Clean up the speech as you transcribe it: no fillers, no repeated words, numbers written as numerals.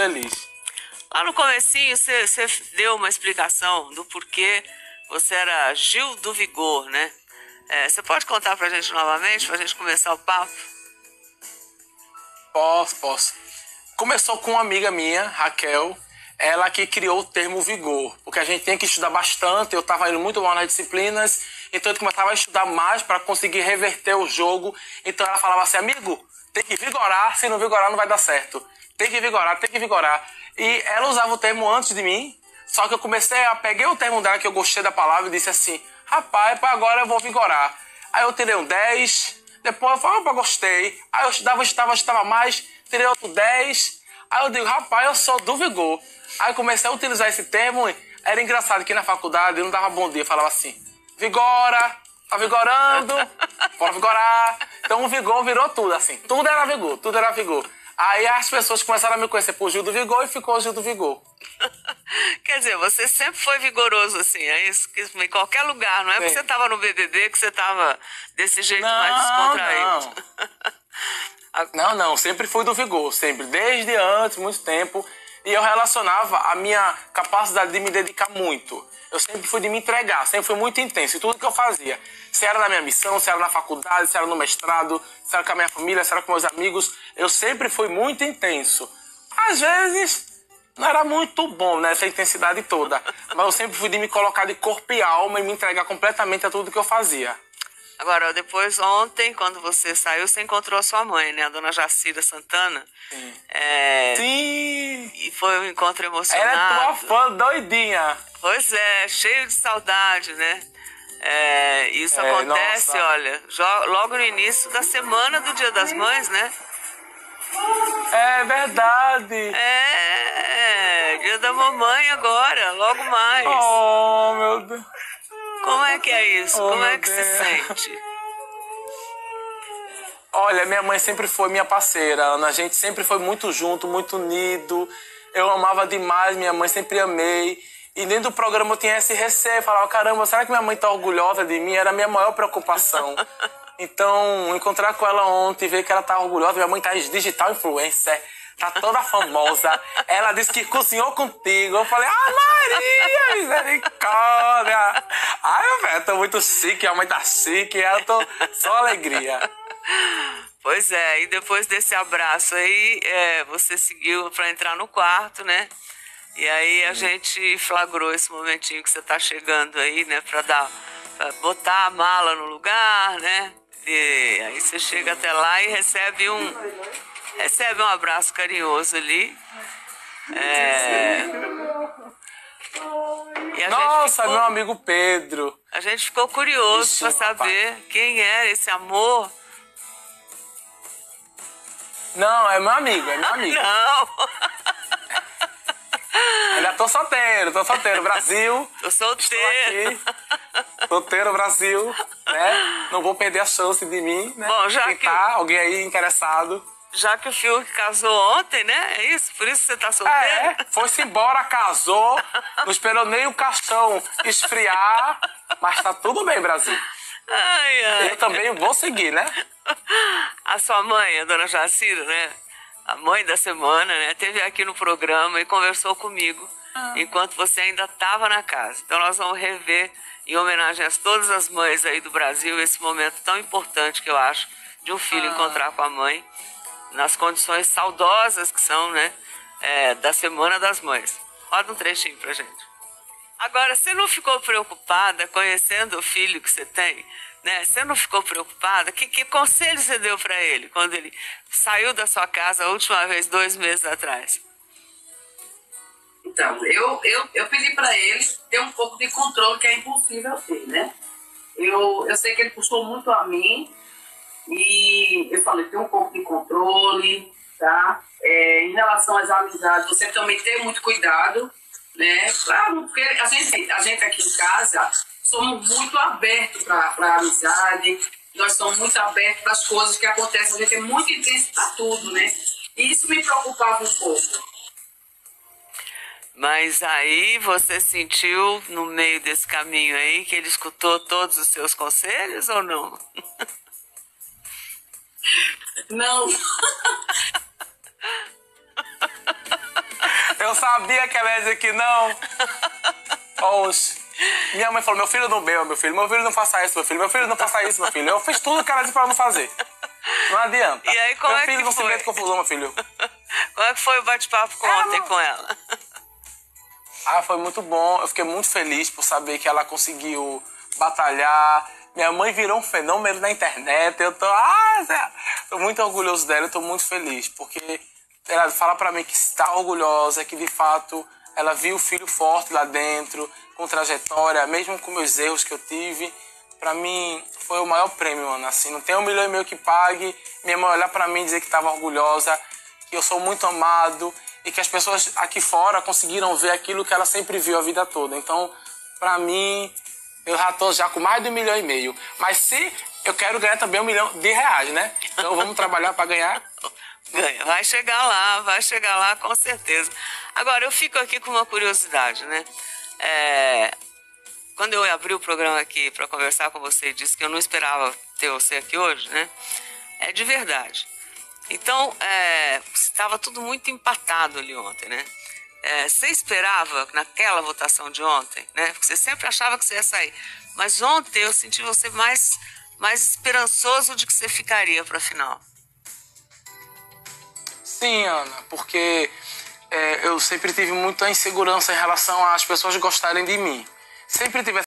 feliz. Lá no comecinho, você deu uma explicação do porquê você era Gil do Vigor, né? Você pode contar pra gente novamente, pra gente começar o papo? Posso. Começou com uma amiga minha, Raquel, ela que criou o termo vigor, porque a gente tem que estudar bastante, eu estava indo muito mal nas disciplinas, então eu começava a estudar mais para conseguir reverter o jogo. Então ela falava assim, amigo, tem que vigorar, se não vigorar não vai dar certo. Tem que vigorar, tem que vigorar. E ela usava o termo antes de mim, só que eu peguei o termo dela que eu gostei da palavra e disse assim, rapaz, agora eu vou vigorar. Aí eu tirei um 10, depois eu falei, opa, gostei. Aí eu estudava mais, tirei outro 10. Aí eu digo, rapaz, eu sou do vigor. Aí eu comecei a utilizar esse termo. Era engraçado que na faculdade eu não dava bom dia, eu falava assim, vigora, tá vigorando, bora vigorar. Então o vigor virou tudo, assim. Tudo era vigor, tudo era vigor. Aí as pessoas começaram a me conhecer por Gil do Vigor e ficou Gil do Vigor. Quer dizer, você sempre foi vigoroso, assim, é isso? Em qualquer lugar, não é porque você estava no BBB que você estava desse jeito mais descontraído. Não, sempre fui do vigor, sempre. Desde antes, muito tempo. E eu relacionava a minha capacidade de me dedicar muito. Eu sempre fui de me entregar, sempre fui muito intenso em tudo que eu fazia. Se era na minha missão, se era na faculdade, se era no mestrado, se era com a minha família, se era com meus amigos. Eu sempre fui muito intenso. Às vezes, não era muito bom, né, essa intensidade toda. Mas eu sempre fui de me colocar de corpo e alma e me entregar completamente a tudo que eu fazia. Agora, depois, ontem, quando você saiu, você encontrou a sua mãe, né? A dona Jacira Santana. Sim. Sim! E foi um encontro emocionado. Ela é tua fã doidinha. Pois é, cheio de saudade, né? Isso acontece, nossa. olha, logo no início da semana do Dia das Mães, né? É verdade. Dia da mamãe agora, logo mais. Oh, meu Deus. Como é que é isso? Como é que Deus. se sente? Olha, minha mãe sempre foi minha parceira, Ana. A gente sempre foi muito junto, muito unido. Eu amava demais minha mãe, sempre amei. E dentro do programa eu tinha esse receio. Eu falava, caramba, será que minha mãe tá orgulhosa de mim? Era a minha maior preocupação. Então, encontrar com ela ontem, ver que ela tá orgulhosa. Minha mãe tá digital influencer, tá toda famosa. Ela disse que cozinhou contigo. Eu falei, Maria, misericórdia. Ai, meu velho, eu tô muito chique, a mãe tá chique. Eu tô só alegria. Pois é, e depois desse abraço aí, você seguiu pra entrar no quarto, né? E aí a gente flagrou esse momentinho que você tá chegando aí, né? Pra botar a mala no lugar, né? E aí você chega até lá e recebe um abraço carinhoso ali. E Nossa, meu amigo Pedro. A gente ficou curioso para saber quem era esse amor. Não, é meu amigo, Não! Ainda tô solteiro, Brasil. Tô solteiro. Solteiro, Brasil, né? Não vou perder a chance de mim, né? Bom, alguém aí interessado. Já que o Fiuk casou ontem, né? É isso? Por isso você tá solteiro? Foi-se embora, casou, não esperou nem o caixão esfriar, mas tá tudo bem, Brasil. Ai. Eu também vou seguir, né? A sua mãe, a dona Jacira, né? A mãe da semana, né? Esteve aqui no programa e conversou comigo enquanto você ainda estava na casa. Então nós vamos rever, em homenagem a todas as mães aí do Brasil, esse momento tão importante que eu acho de um filho encontrar com a mãe nas condições saudosas que são, né? Da Semana das Mães. Roda um trechinho pra gente. Agora, você não ficou preocupada conhecendo o filho que você tem? Né? Você não ficou preocupada? Que conselho você deu para ele quando ele saiu da sua casa a última vez, 2 meses atrás? Então, eu pedi para ele ter um pouco de controle, que é impossível ter, né? Eu sei que ele puxou muito a mim e eu falei, tem um pouco de controle, tá? Em relação às amizades, você também tem muito cuidado, né? Claro, porque a gente aqui em casa somos muito abertos para amizade, nós somos muito abertos para as coisas que acontecem, a gente é muito intenso para tudo, né? E isso me preocupava um pouco. Mas aí você sentiu, no meio desse caminho aí, que ele escutou todos os seus conselhos ou não? Não. Eu sabia que ela ia dizer que não. Oxe. Minha mãe falou, meu filho não beba, meu filho não faça isso, meu filho não faça isso, meu filho. Eu fiz tudo que ela disse pra não fazer. Não adianta. E aí, como meu é filho que não se foi? mete confusão, meu filho. Como é que foi o bate-papo ontem com ela? Foi muito bom. Eu fiquei muito feliz por saber que ela conseguiu batalhar. Minha mãe virou um fenômeno na internet. Eu tô muito orgulhoso dela, eu tô muito feliz. Porque ela fala pra mim que está orgulhosa, que de fato ela viu o filho forte lá dentro, com trajetória, mesmo com meus erros que eu tive. Pra mim foi o maior prêmio, mano. Assim, não tem 1,5 milhão que pague. Minha mãe olhar pra mim e dizer que estava orgulhosa, que eu sou muito amado e que as pessoas aqui fora conseguiram ver aquilo que ela sempre viu a vida toda. Então, pra mim, eu já tô com mais de 1,5 milhão. Mas se eu quero ganhar também R$1 milhão, né? Então vamos trabalhar pra ganhar. Ganha. Vai chegar lá com certeza. Agora, eu fico aqui com uma curiosidade, né? Quando eu abri o programa aqui para conversar com você e disse que eu não esperava ter você aqui hoje, né? É de verdade. Então, estava tudo muito empatado ali ontem, né? Você esperava naquela votação de ontem, né? Porque você sempre achava que você ia sair. Mas ontem eu senti você mais esperançoso de que você ficaria para a final. Sim, Ana, porque eu sempre tive muita insegurança em relação às pessoas gostarem de mim. Sempre tive